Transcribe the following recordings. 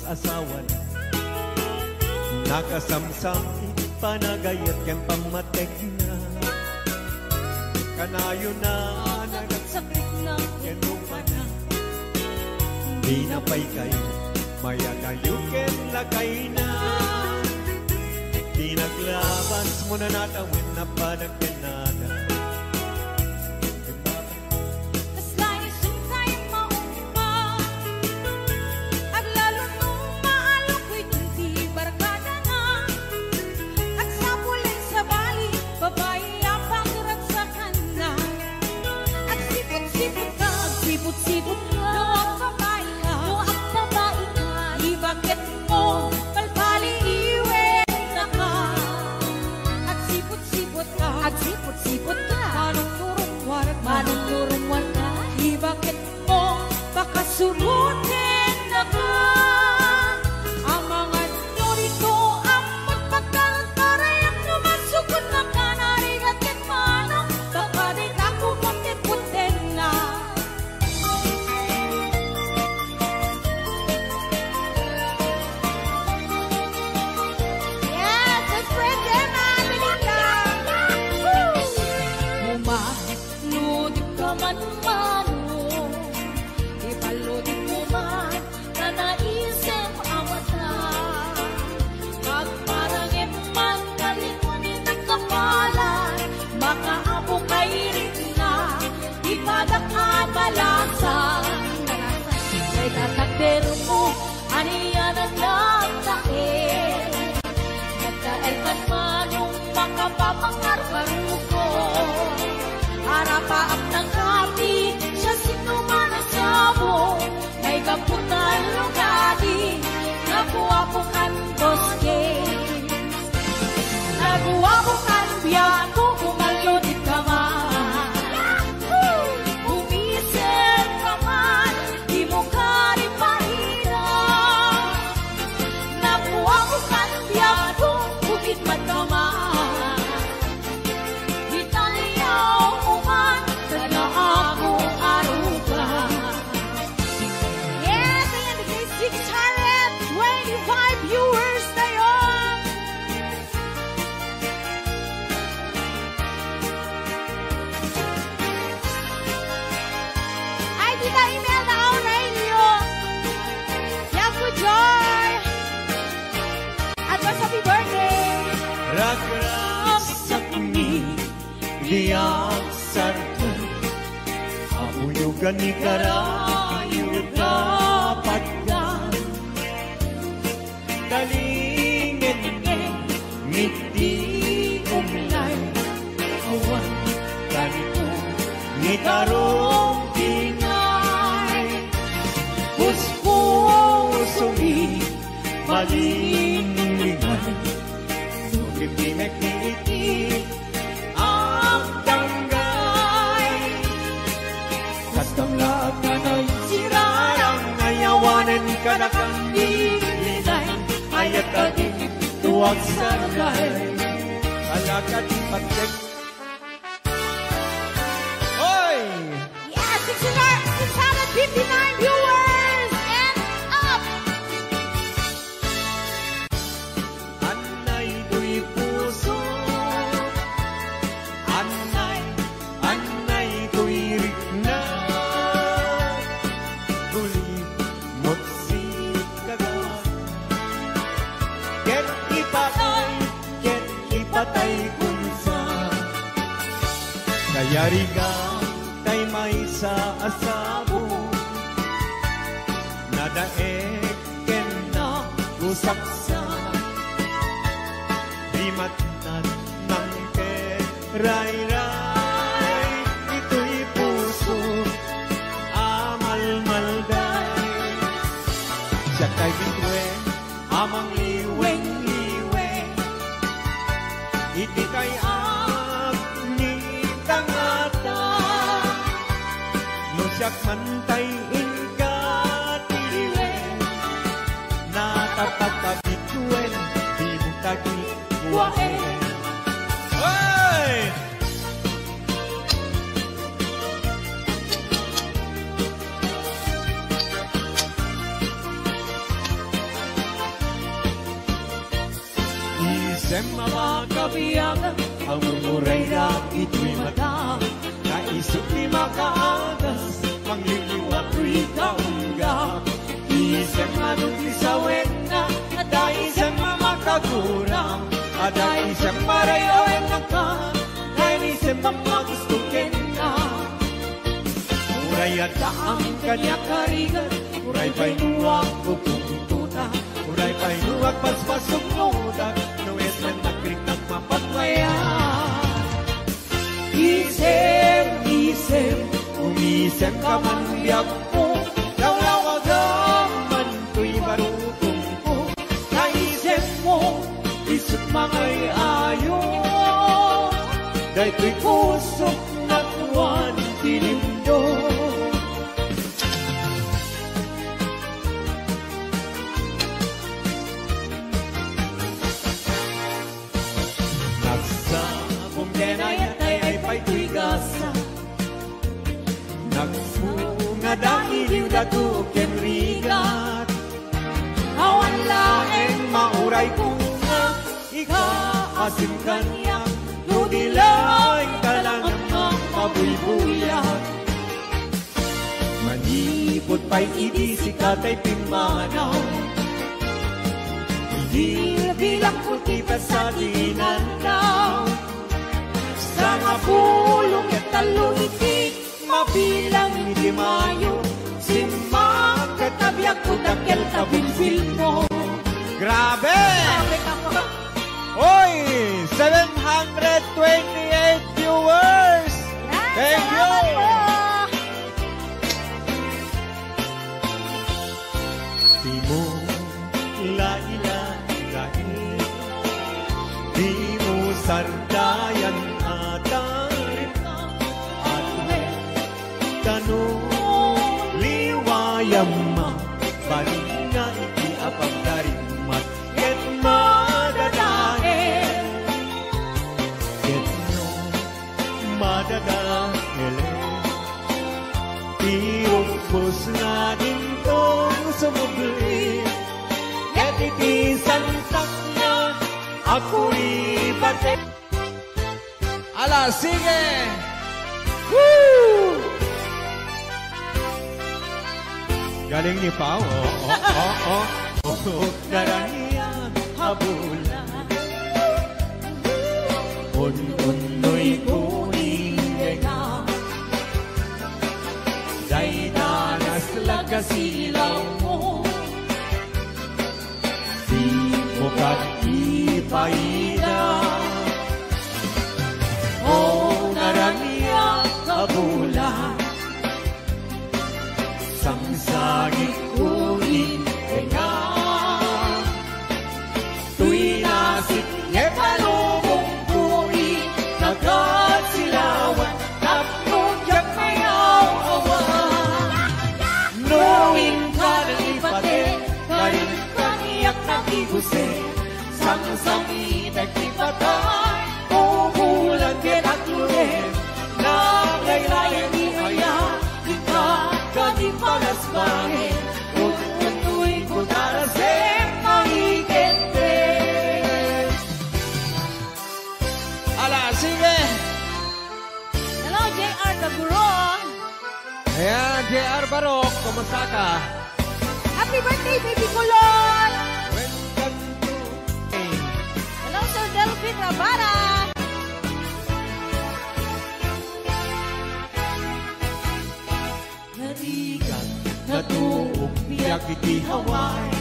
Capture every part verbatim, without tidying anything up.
asawa na. Nakasamsam panagayat ken pamatek na. Kanayo na nagsakit na ken na. Di na pay kayo maya kayo ken lakay na. Di naglabas mo na natawin na panagkenada. Sipot-sipot ka, noong babae ka, noong babae ka, ibakit mo, palpali iwen na ka. At sipot-sipot ka, at sipot-sipot ka, manong-turong-war ka, manong-turong-war ka, ibakit mo, baka surutin na ka. Ang mga norito, ang magpagkalantaray, ang numasukot na ka, narigatin manong, baka din ako puti-putin na. Man-mano, ipaludin mo man na naisip ang mata. Magparangin man kalikunin ng kapalan, makaabo kay rin na ipadakan balasan. Kay tatakder mo, aniyan ang nagtakin. Nagkael man manong makapapangarbaruko. Harapaap ng kapi, siya sinuman ang sabo. May kapunan lugadi, nabuwabukan boske. Nabuwabukan biyato, kumalunit ka man. Umisip ka man, di mo ka rin mahirap. Nabuwabukan biyato, bukit man ka man. Diyak sarto, auyugan ni karayo dapat ka. Dalingin ngiti umlay, awan kanito ngitarong tingay. Puspusumi malinglingan, sugipinek ngiti kanakang dilinay, ayat ating tuwag saragay, alakad patek. Oy! Yes, six hundred fifty-nine viewers and up! Anay do'y puso, anay, anay do'y rikna. Patay kunsa kaya riga tay may sa asabo nadaek ken na usaksa di matnat ng ray-ray ito'y puso amal-malday siya kay bitwen amang liweng iti kay agni tangata no siyak mantay ingkatiliwe natatagituen di mo tagitwaen. Hey! Isem mga kabiyagan, ang mumuray na ito'y mata. Naisip ni makaagas, mangliliwag ko'y kaungga. Isem anong isawin na, ada isem makagurang. Ada isem marayawen na ka, dahil isem mamagustukin na. Muray ada ang kanya karigan, muray pa'y nuwag pupuntuta. Muray pa'y nuwag paspasok nuda, nuwes na nagkrik ng mapatmaya. Isem, isem, umisem ka man biyak mo, lawlawag man to'y barutong ko. Naisem mo, isip mangay ayo, dahil to'y kusok na tuwan tinindo. Nagsabong denayat ay ay pa'y to'y gasa, nagpunga dahil datu kenrigat. Awan laeng mauray ko nga, ikaasim kanya, nudilay talang ang mabuybuyan. Manipot pa'y idisi katay pimanaw, bilang puti pa sa dinanaw. Sa nga pulong at taluniti, mabilang hindi mayo, simak katabyak ko dakil kabilbil mo. Grabe! Grabe ka po. Oy! seven hundred twenty-eight viewers! Yan, Thank you! salamat po. Di mo ilailan-lain, di mo sardayan atarin, at tanong liwayam ma, baling nga iti apang darimat, ket madadael, ket no madadael, tirupos nga din tong sumubli, ket iti santak na ako'y batik. Ala, sige! Woo! Galing ni Pao, oh, oh, oh, oh, oh, oh, daranian, habulan. Un-unoy kuning nga, day danas lagasilaw mo. Di mo kat ipaida, o naranian, habulan. Sangsagit kuning nga, tuy nasip niya palubong kuning, nagasilawan, tapnudyak mayaw awan. Knowing ka ng ipatin, karin kaniyak nagiguse, sang-sangi nagtipatay, umulan din at lunin, nangaylayan ni ayan, kadi palas bahe, utu'y kutarasem mahigente. Ala, sige! Hello, J R the Guro. Ayan, J R Barok, kumusta ka? Happy birthday, baby Kulon! Welcome to me. Hello, Sir Delvin Rabara. Narigan, natuog biyak iti Hawaii,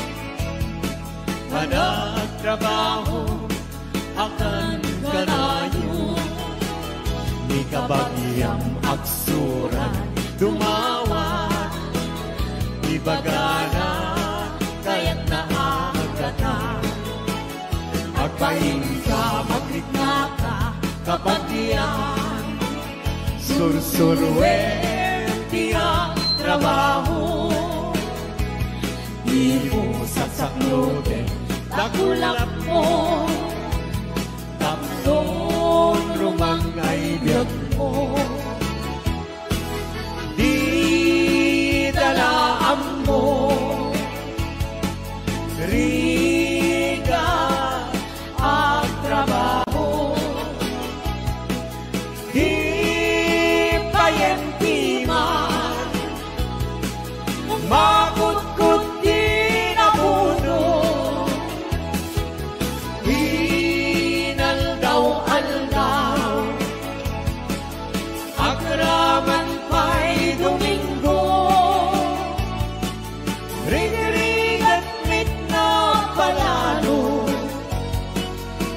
managtrabaho akan kanayo, ni kabagyang aksuran dumawat, ibagana kaya't naagata, agpahin ka magrikna ka kabagyan, sursurwen tiyak trabaho, di mo sasaklote nakulap mo, tapson rumangay biyag mo, di dalaan mo, riga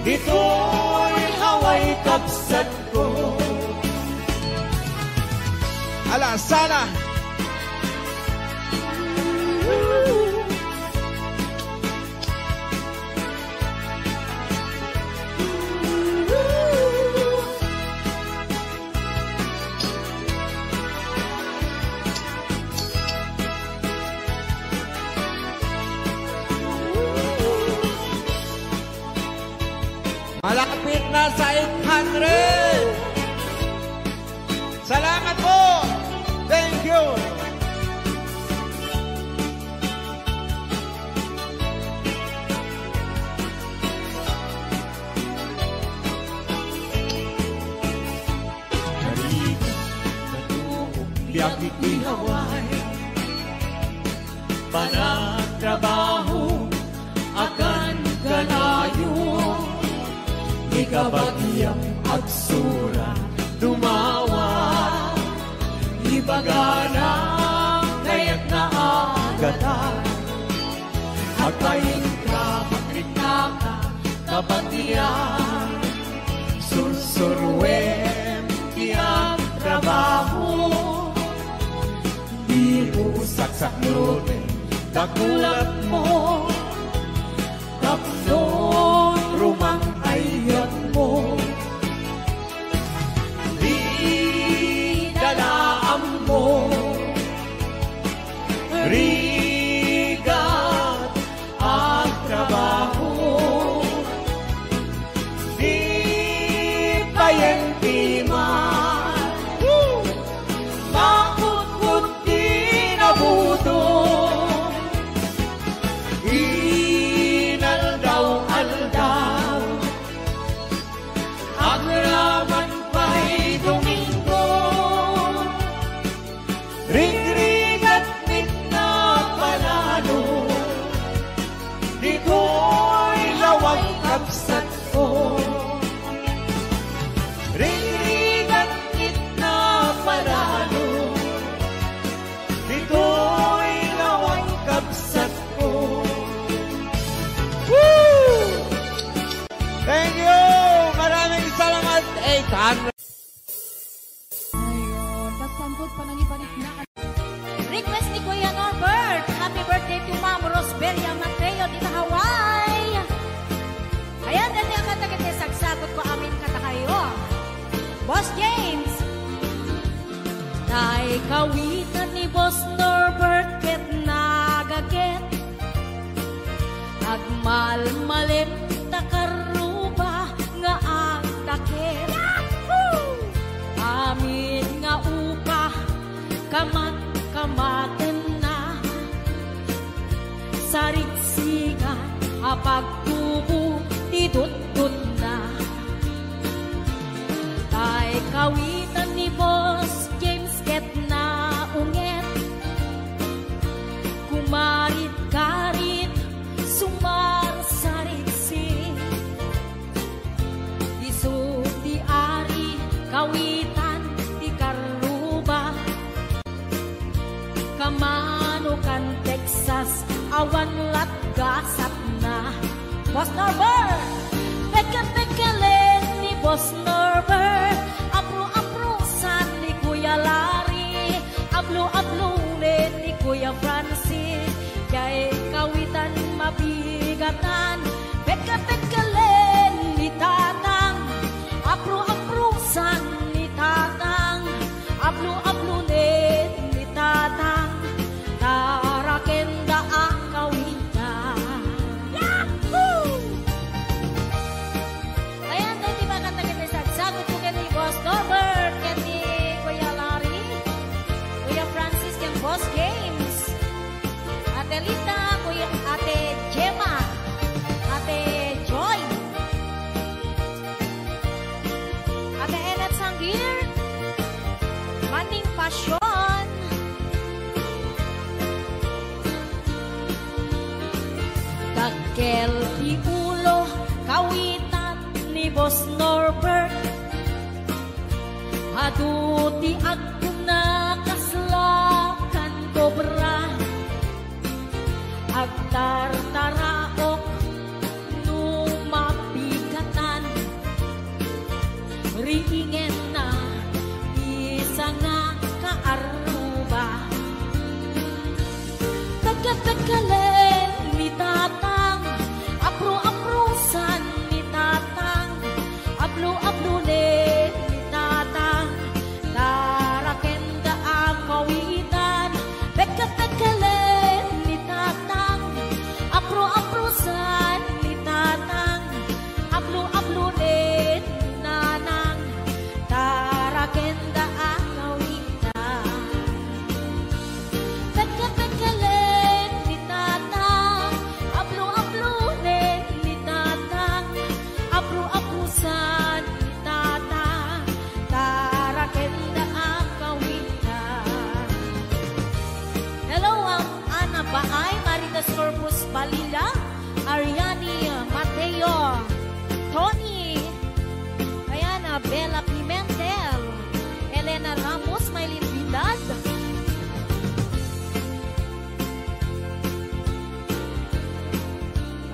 Dito'y haway kapsat ko. Ala, sana! Malapit na sa eight hundred. Salamat po. Thank you. Kariga, natuong biyakit ni Hawaii. Panagtrabaho, akan kalayo. Ikabagyang agsura, dumawa. Ibagana, kaya't naagadan. Akayin ka, makrita ka, kabatiyan. Sursurwen, tiyang trabaho. Di usaksak nurin, kakulap mo. Tapnon, rumang ayat mo. Di dalaam mo. Rigat ang trabaho. Di payentiman. Makukut di nabuto. Inaldaw-aldaw. Ang raman pa'y Domingo. Ring-ring at mitna panalo. Dito'y lawang kapsat ko. Ring-ring at mitna panalo. Dito'y lawang kapsat ko. Woo! Thank you! Maraming salamat, eight hundred. Ayun, nagpambot pa ng ibalik na. Request ni Kuya Norbert. Happy birthday to Ma'am Rosberia Mateo dito Hawaii. Ayan, dati ang katagit na sagsagot ko amin kata kayo. Boss James. Tay kawitan ni Boss Norbert ket nagaget. Agmalmalit takaruba nga ang takit. Amin nga upa kamat-kamaten na. Sarigsigan apagtubo tidut-tut na. Tay kawitan ni Boss James ket na unget. Kumarit-karit sumar sarigsi. Isu di ari kawitan di karuba. Kamanukan Texas awan lat gasat na. Boss Norbert, peka-pekalen ni Boss Norbert. Apro-aprosan ni Kuya Larry. Ablo-ablulen ni Kuya Francis. Kay kawitan mabigatan. Peka-pekalen ni Tatang. Apro-aprosan ni Tatang. Ablo-ablulen ni Tatang. Tarakenda ang kawitan. Yahoo! Ayan, dahil ba katagin sa sagot ko kay Boss Norbert, kay Kuya Larry, Kuya Francis, kay Boss James, Ate Lita, Kuya Ate Gemma, Ate Joy, Ate Enet Sanggir, Maning Pasyon, Kagkel Iulo, kawitan ni Boss Norbert. Aduti agkong nakaslakan kobra. Agtartaraok nung mapigatan.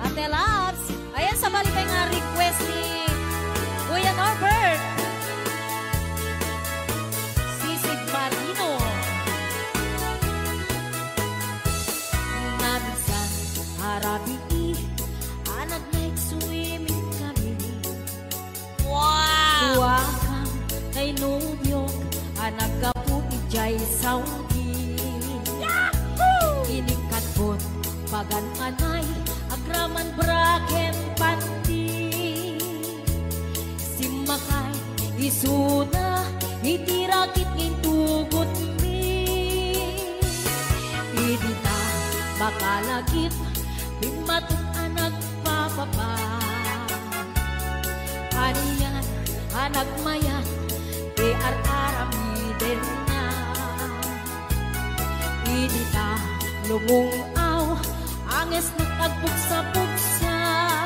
Ate Labs. Ayan, sa balik nga request ni Kuya Norbert. Sisig Marino. Naminsan, harabi anak night swimming kami. Wow! Suwakang kay Nubyok, anak ka po ijay Saudi. Yahoo! Inikatbot, pagan-anay, agraman braken pati. Simakay, isuna, itirakit ngintugot mi. Idita, makalagip, bimatok anak papapa. Aniyan, anak mayan, di ar-arami din na. Idita, lumungaw, anges nagtagbuksa-buksa.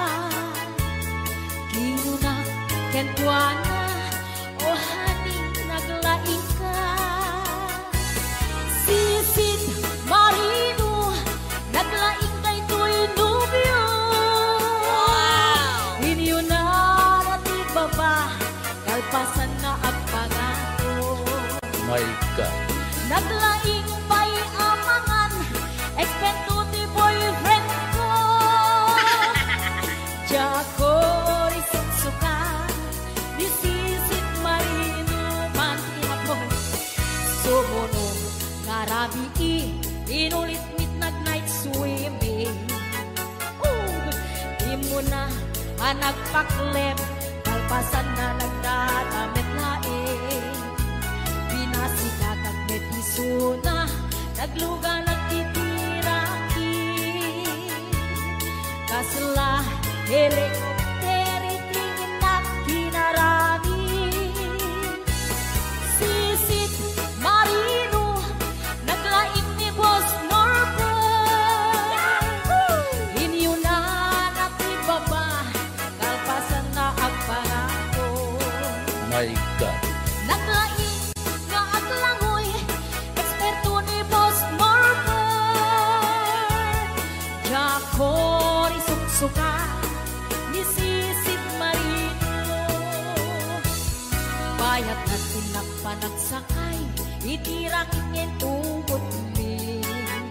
Kinunak, kentwana, o haning naglaing ka. Sisid Marino, naglaing kay Toy Nubio. Wow! Inyo na nati baba, kalpasan na ang pangato. My God. Naglaing pa'y amangan, eksperto ti boyfriend ko. Jako risuksuka, disisit Marino mantinapon. Sumunong ngarabi inulit mit nag-night swimming. Uh, Imo na anak paklep, kalpasan na nagdadamit laing. Pinasikat at metisuna, nagluga nagtitiraki. Kasla helikopteri tingin na kinarami. Sisit Marino, naglaing ni Boss Norbert. Inyo na natibaba, kalpasan na ang pangako. My God. Naglaing nga aglangoy, eksperto ni Boss Norbert. Jako risuksuka, ni Sisit Marino. Bayat at pinagpanagsakay, itirakit ngin tugot mi.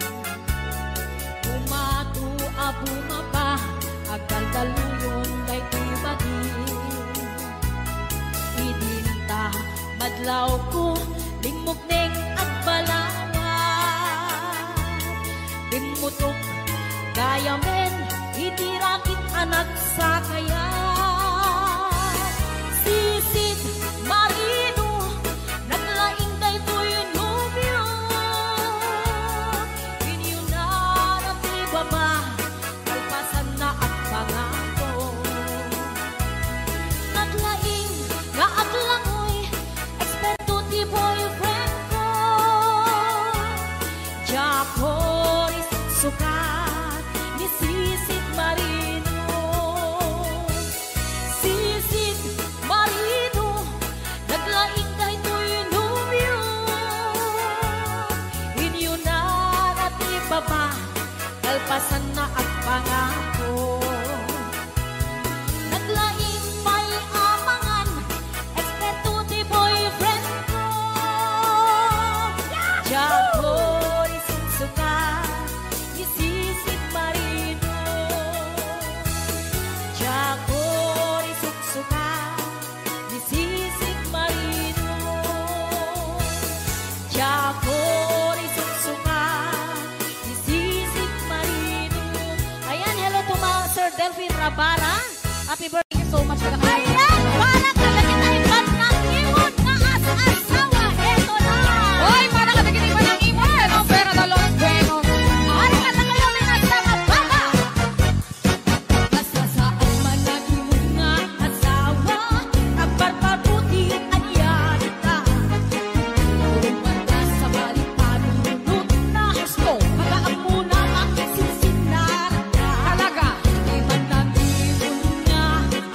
Umatu abumaba, agal daluyon kay ibagin. Idinta, madlaw ko, lingmok neng agbalawa. Bimutok, kaya men, itirakit anak sa kaya. Sisit Marino, naglaing kay Toy Nubio. Inyo na natibaba, kalpasan na at pangako. Naglaing nga aglangoy, eksperto ti boyfriend ko. Jako risuksuka, ni Sisit Marino. Sisit Marino, naglaing kay Toy Nubio. Inyo na natibaba, kalpasan na ang pangako. Naglaing pa'y amangan, eksperto ti boyfriend ko. Jako risuksuka, ni Sisit Marino. Jako risuksuka, ni Sisit Marino. Jako risuksuka, ni Sisit Marino. Ayan, hello to mga Sir Delphine Rabara. Happy birthday so much. Ayan, para kami kita iban ng imon nga asa-asawa. Eto na. Hoy, para ka naging iba ng imo. Ang pera na Los Buenos. Para ka na kayo minasama baba. Nasasaan man ang imon nga asawa, agbarbaruti anyan ka. Turuman ka sa balik panunod na gusto. Magaamo na ang sinsinar ka. Talaga. Di man ang imon nga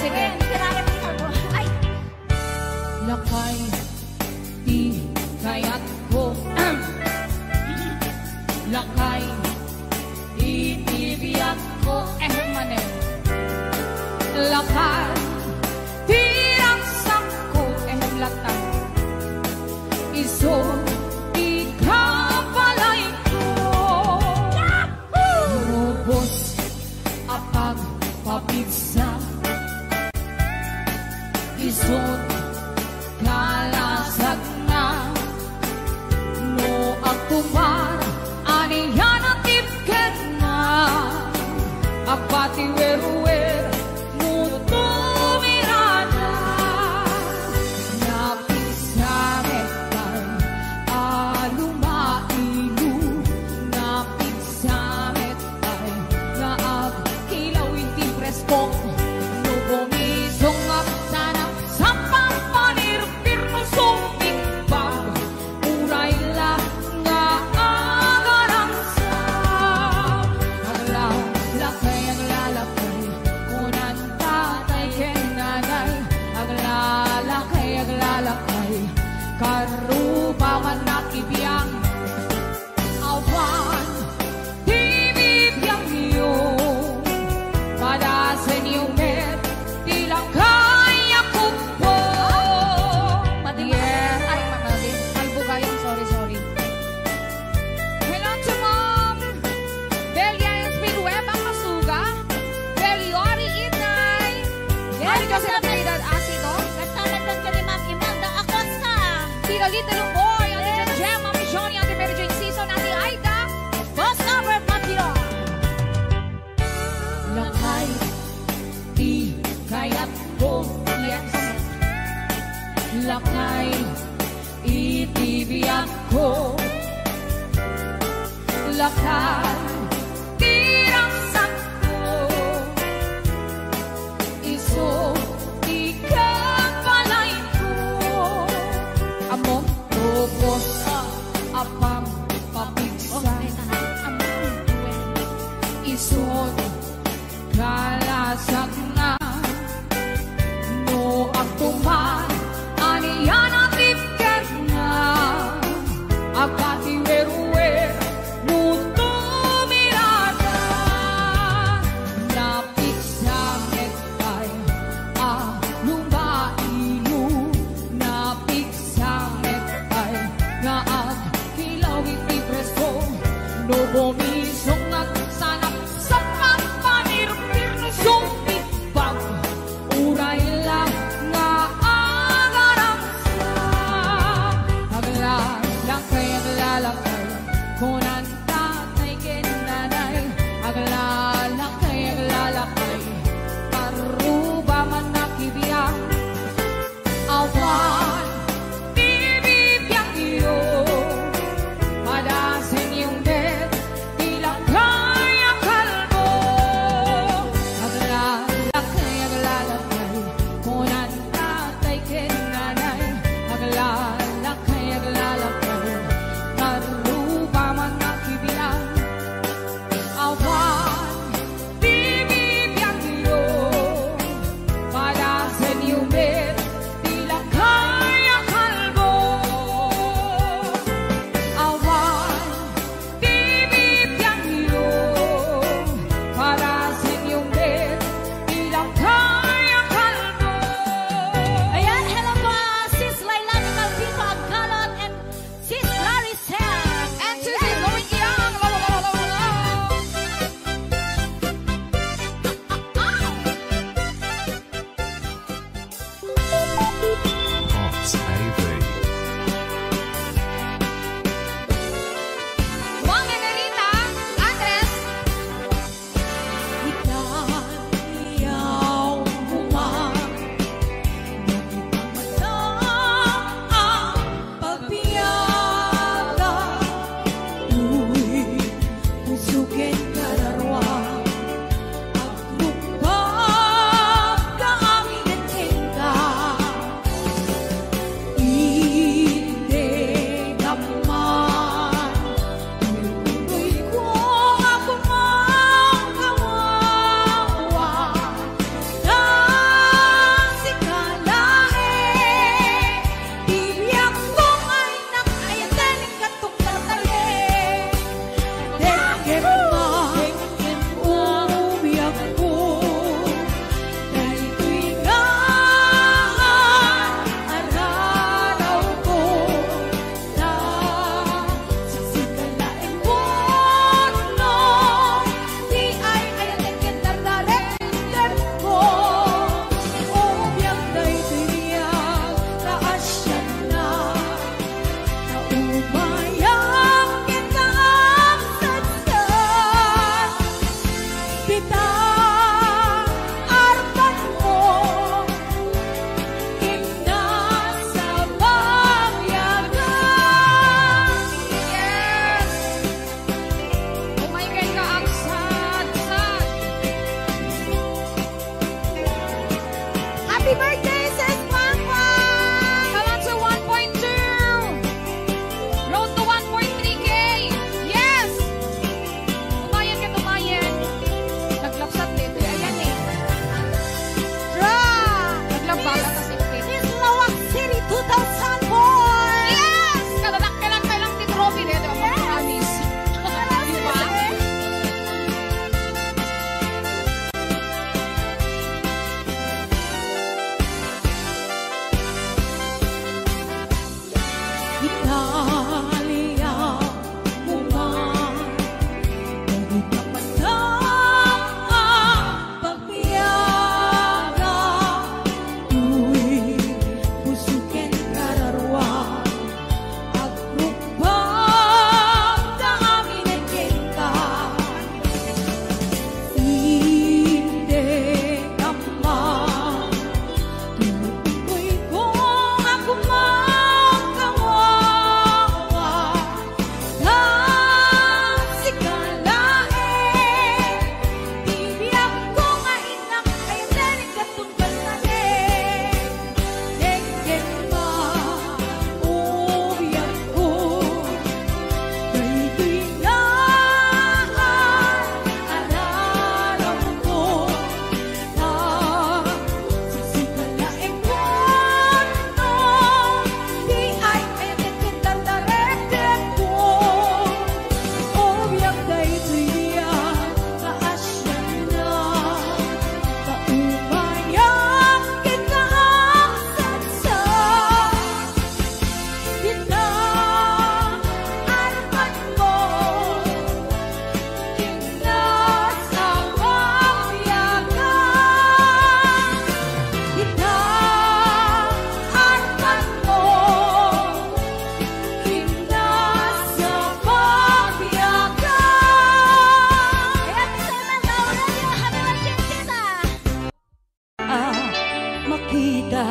sige. Ay! Lakay, di kaya't ko. Lakay, itibiyat ko. Eh, manen. Lakay, tirang sangko. Eh, latang. Iso, ikapalay ko. Robos, apag, papigsa. Isot, kalasag na. No, agtumar, aniyan ang tipket na. Agpati wer-wer, muto mirada. Napisamet kay alumailu. Napisamet kay naag kilaw hindi preskong. No, bumisong at sana sa pampanirpir mo sumping bag. Uray lang nga agarang sa aglalakay, aglalakay kunan tatay ken nanay. Aglalakay, aglalakay karupaman nakibiyang awan di bibiyang niyo pada sa inyong met tila kaya ko po. Yes. Ay, manabi. Kalbo kayo. Sorry, sorry. Hello to Mom Delia Espinweb ang masuga. Beliori Inay. Yes, kasi nagkailan asido. Kasama doon ka ni Ma'am Imelda Acosta. Tita Lita Lumboy. Ate Jen Jem. Mami Johnny. Ate Mary Jane Season. Ate Aida. Boss Cover Patiro. Lakay, di kaya't ko. Yes. Lakay, itibiyat ko. Lakay, tirang sakto. Iso, ikapalay ko. Among robos, apang papigsa. Isod, kalasag na. No, agtuman, aniyan ang tipket na. Agpati wer-wer, muto mirada. Napisamet kay alumailu. Napisamet kay naag kilaw iti preso. No, bumisong at sanap sa pampanirpir no sumpit bag. Uray lang nga kita.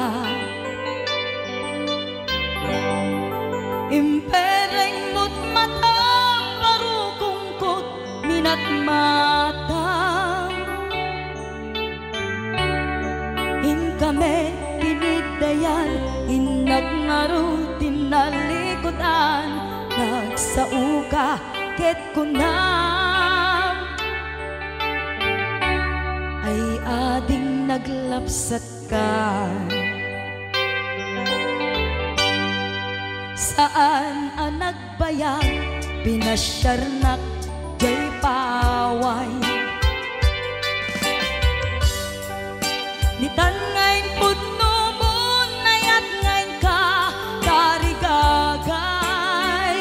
Impereng mo't matang marukungkot minat matang. In kami pinidayan, inag ngaro tinalikutan, nagsauka ket kunam. Ay ading naglapsat ka. Saan ang nagbayag, pinasyarnak jay paway. Nitan ngayon putno mo, nayat ngayon ka, tarigagay.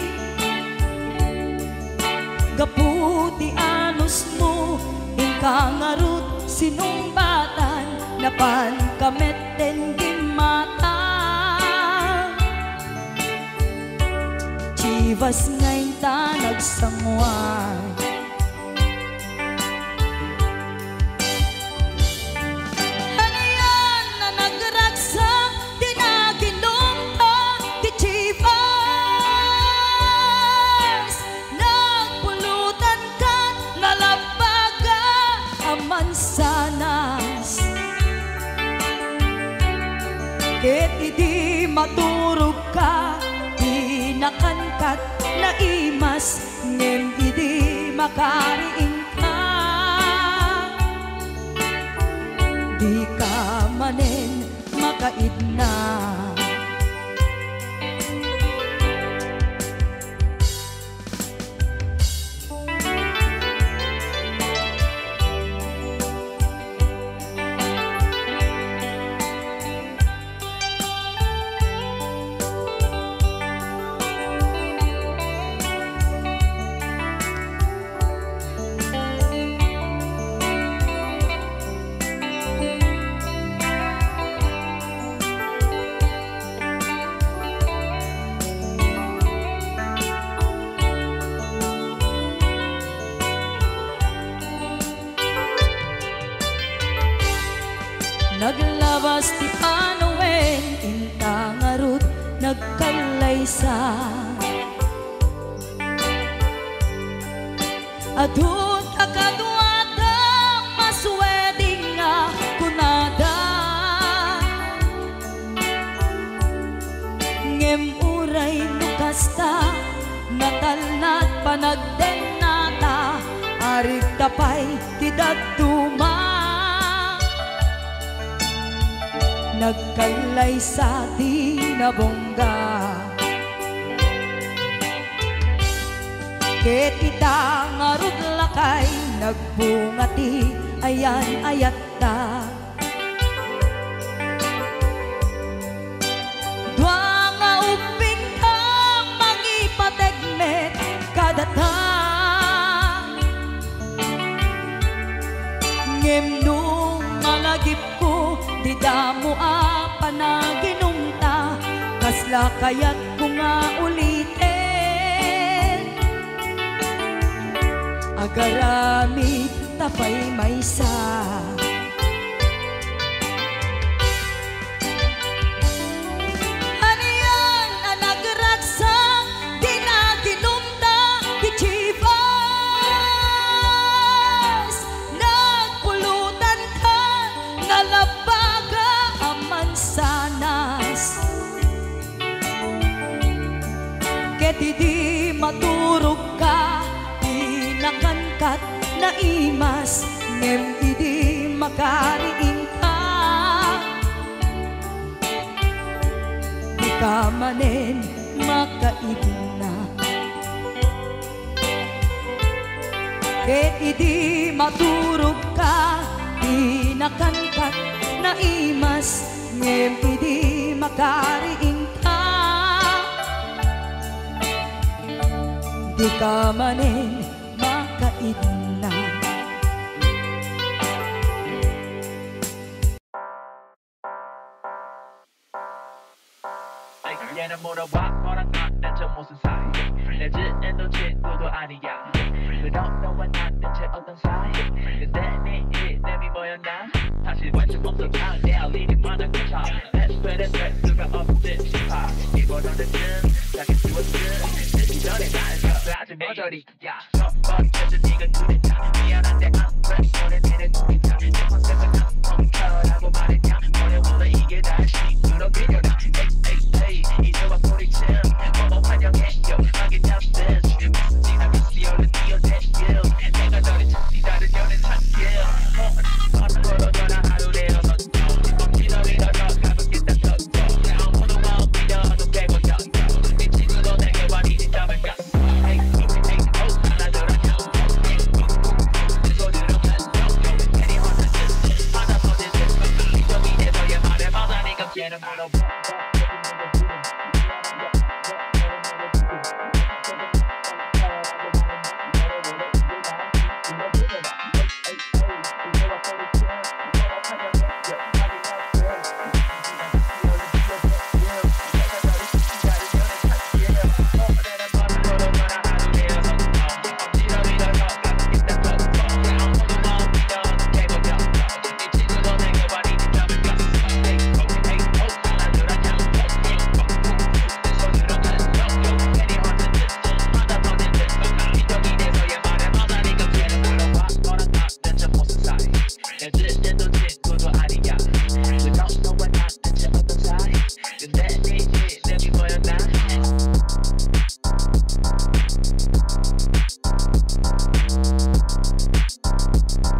Gaputi anos mo, ingkang arut sinumbatan, napan kamet den gimata. Chivas ngayon ta nagsangwan. Hanayan na nagragsak, tinaginom ta ti Chivas. Nagpulutan ka, nalabaga ang mansanas. Ket idi maturog ka, nakankat na imas, ngem idi makariing ka. Di ka manen makaidna. Naglabas ti panawen, intang arut nagkalaysa. Adun akaduada, masweding nga kunada. Ngem uray nukasta, natalnat panagdenata, arig tapay tidagduma. Nagkalay sa tinabongga. Ket ita ngarud lakay, nagbungati ayan ayat ta. Dua nga upin ka, mangipategmet kadata. Ngem nung malagip ko, di damo a panaginumta, kasla kayat ko nga ulitin. Agarami tapay maysa. Haniyan ang nagragsak, di naginumta ti Chivas. Nagpulutan ka, nalabaga ang mansanas. Ket idi maturog ka, nakankat na imas, ngem idi makariing ka. Di ka manen makaibna. Ket idi maturog ka, di nakankat na imas, ngem idi makariing ka. Di ka manen makaidna. Ay 얘는 물어봐 너랑 나 대체 무슨 사이 내 지인도 친구도 아니야 그럼 너와 나 대체 어떤 사이 근데 네 이름이 뭐였나 사실 관심 없었다 내 할 일이 많아 그쳐 애초에 될 수가 없듯 싶어 이번에는 자기 지웠듯 듣기 전에 날 아주 모조리 야 선머리 펴준 네가 눈에다 미안한데 I'm ready 너네 내내 눈이다 내 컨셉은 난 멈춰라고 말했냐 너네 원래 이게 다시 그러기려나 에이 에이 에이 이제와 소리침 너무 환영해요 하긴 justice 지나 미스리 얼른 뛰어대요 내가 너를 찾기 다른 연애 찾길 바로 전화 하루 내어서 지너리 너너 가볍게 딱 섰어 아무도 마음 믿어도 빼고 졌어 네 친구도 내게 와리지 잠을 깠어 에이 에이 오 하나더라 내 소리로 쳤어 괜히 혼자 짓 하나 더 짓 이정이 돼서의 말에 받아니까 걔는 물어봐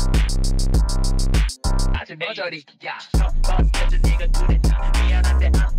모조리 야 선번 해준 네가 눈에 다 미안한데 I'm